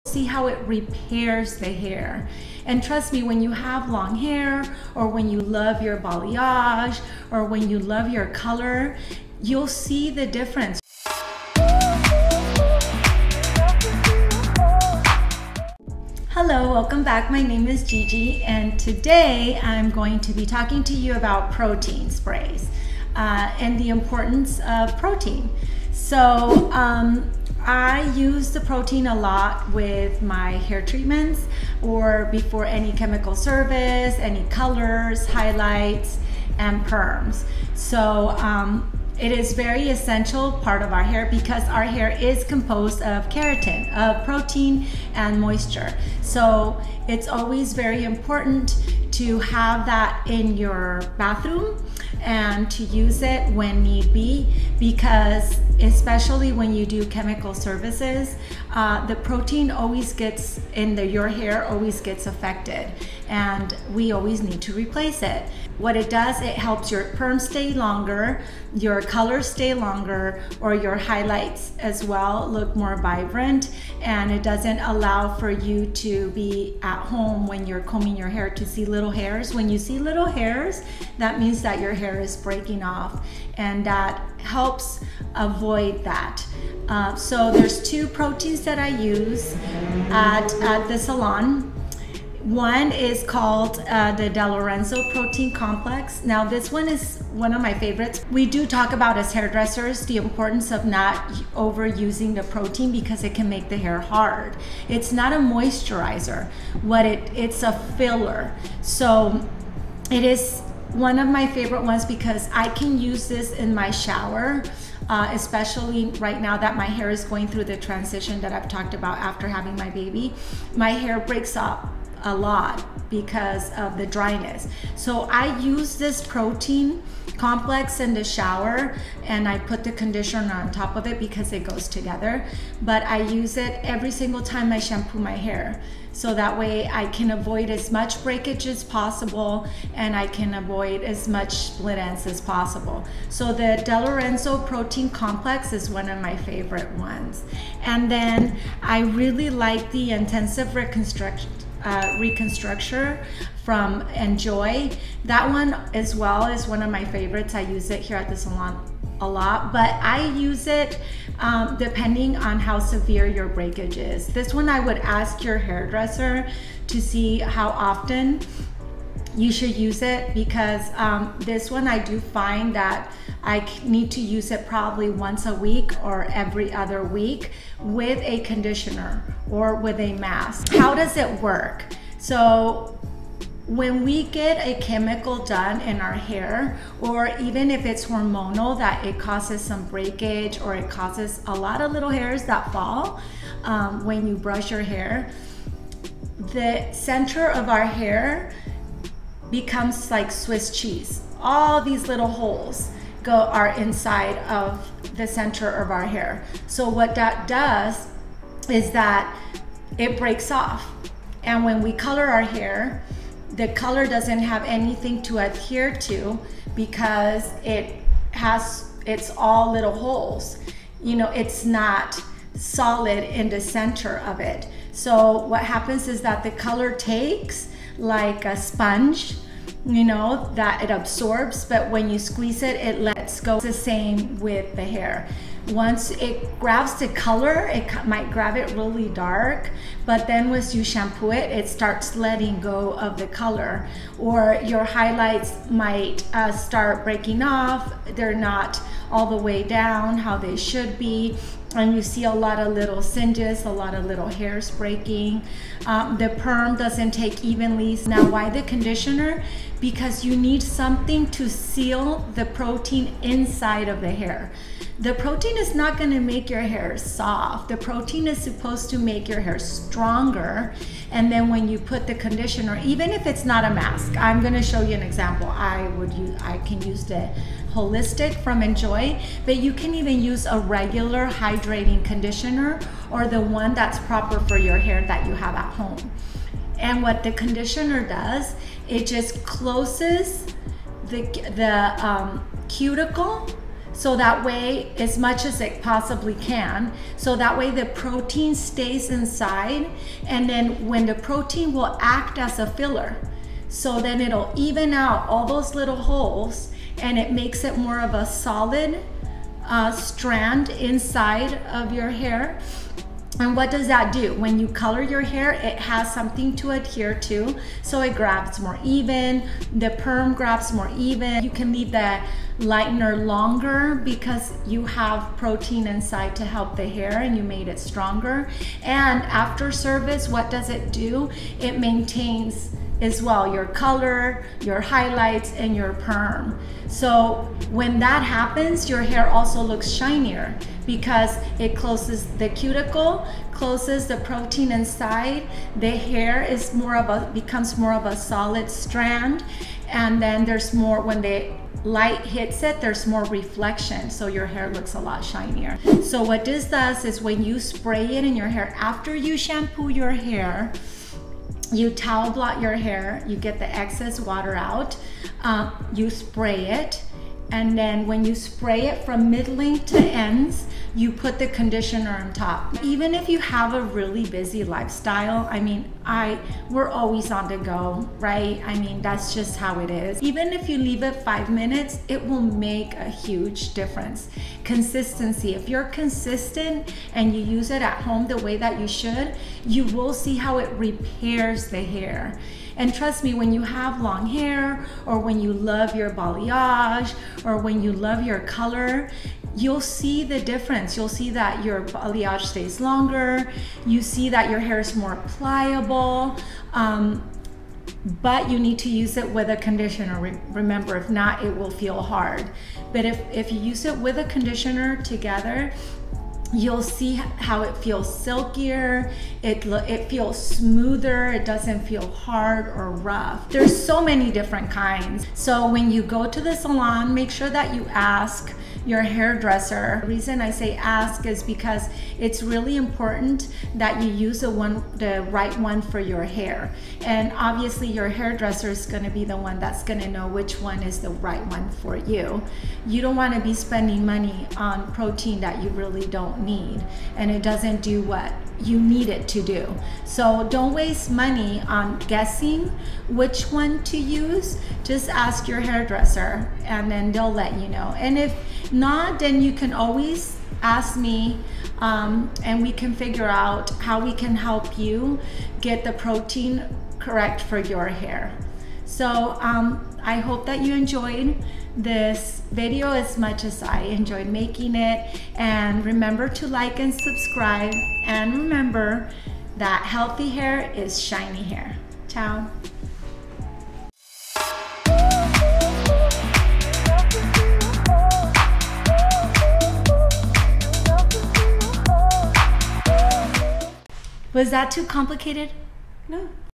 See how it repairs the hair. And trust me, when you have long hair, or when you love your balayage, or when you love your color, you'll see the difference. Hello, welcome back. My name is Gigi, and today I'm going to be talking to you about protein sprays and the importance of protein. So I use the protein a lot with my hair treatments or before any chemical service, any colors, highlights, and perms. So it is very essential part of our hair because our hair is composed of keratin, of protein and moisture. So it's always very important to have that in your bathroom and to use it when need be, because especially when you do chemical services, the protein always gets in your hair always gets affected, and we always need to replace it. What it does, it helps your perm stay longer, your colors stay longer, or your highlights as well look more vibrant, and it doesn't allow for you to be at home when you're combing your hair to see little hairs. When you see little hairs, that means that your hair is breaking off, and that helps avoid that. So there's two proteins that I use at the salon. One is called the DeLorenzo Protein Complex. Now this one is one of my favorites. We do talk about as hairdressers the importance of not overusing the protein because it can make the hair hard. It's not a moisturizer. It's a filler. So it is one of my favorite ones because I can use this in my shower, especially right now that my hair is going through the transition that I've talked about after having my baby. My hair breaks up a lot because of the dryness. So I use this protein complex in the shower, and I put the conditioner on top of it because it goes together. But I use it every single time I shampoo my hair. So that way I can avoid as much breakage as possible, and I can avoid as much split ends as possible. So the DeLorenzo Protein Complex is one of my favorite ones. And then I really like the Intensive Reconstruction from Enjoy. That one as well is one of my favorites. I use it here at the salon a lot, but I use it depending on how severe your breakage is. This one I would ask your hairdresser to see how often you should use it, because this one I do find that I need to use it probably once a week or every other week with a conditioner or with a mask. How does it work? So when we get a chemical done in our hair, or even if it's hormonal that it causes some breakage or it causes a lot of little hairs that fall when you brush your hair, the center of our hair becomes like Swiss cheese. All these little holes are inside of the center of our hair. So what that does is that it breaks off. And when we color our hair, the color doesn't have anything to adhere to because it's all little holes. You know, it's not solid in the center of it. So what happens is that the color takes like a sponge, you know, that it absorbs, but when you squeeze it, it lets go. It's the same with the hair. Once it grabs the color, it might grab it really dark, but then once you shampoo it, it starts letting go of the color. Or your highlights might start breaking off. They're not all the way down how they should be, and you see a lot of little singes, a lot of little hairs breaking. The perm doesn't take evenly. Now, why the conditioner? Because you need something to seal the protein inside of the hair. The protein is not going to make your hair soft. The protein is supposed to make your hair stronger. And then when you put the conditioner, even if it's not a mask, I'm going to show you an example. I can use the Holistic from Enjoy, but you can even use a regular hydrating conditioner or the one that's proper for your hair that you have at home. And what the conditioner does, it just closes the cuticle so that way, as much as it possibly can, so that way the protein stays inside, and then when the protein will act as a filler, so then it'll even out all those little holes, and it makes it more of a solid strand inside of your hair. And what does that do? When you color your hair, it has something to adhere to, so it grabs more even, the perm grabs more even. You can leave the lightener longer because you have protein inside to help the hair and you made it stronger. And after service, what does it do? It maintains as well your color, your highlights, and your perm. So when that happens, your hair also looks shinier because it closes the cuticle, closes the protein inside. The hair is becomes more of a solid strand, and then there's more, when the light hits it, there's more reflection, so your hair looks a lot shinier. So what this does is when you spray it in your hair, after you shampoo your hair, you towel blot your hair, you get the excess water out, you spray it, and then when you spray it from mid-length to ends, you put the conditioner on top. Even if you have a really busy lifestyle, I mean, we're always on the go, right? I mean, that's just how it is. Even if you leave it 5 minutes, it will make a huge difference. Consistency, if you're consistent and you use it at home the way that you should, you will see how it repairs the hair. And trust me, when you have long hair, or when you love your balayage, or when you love your color, you'll see the difference. You'll see that your balayage stays longer. You see that your hair is more pliable. But you need to use it with a conditioner. Remember, if not, it will feel hard. But if you use it with a conditioner together, you'll see how it feels silkier, it feels smoother, it doesn't feel hard or rough. There's so many different kinds. So when you go to the salon, make sure that you ask your hairdresser. The reason I say ask is because it's really important that you use the right one for your hair. And obviously your hairdresser is going to be the one that's going to know which one is the right one for you. You don't want to be spending money on protein that you really don't need, and it doesn't do what you need it to do. So don't waste money on guessing which one to use. Just ask your hairdresser and then they'll let you know. And if not, then you can always ask me, and we can figure out how we can help you get the protein correct for your hair. So I hope that you enjoyed this video as much as I enjoyed making it. And remember to like and subscribe. And remember that healthy hair is shiny hair. Ciao. Was that too complicated? No.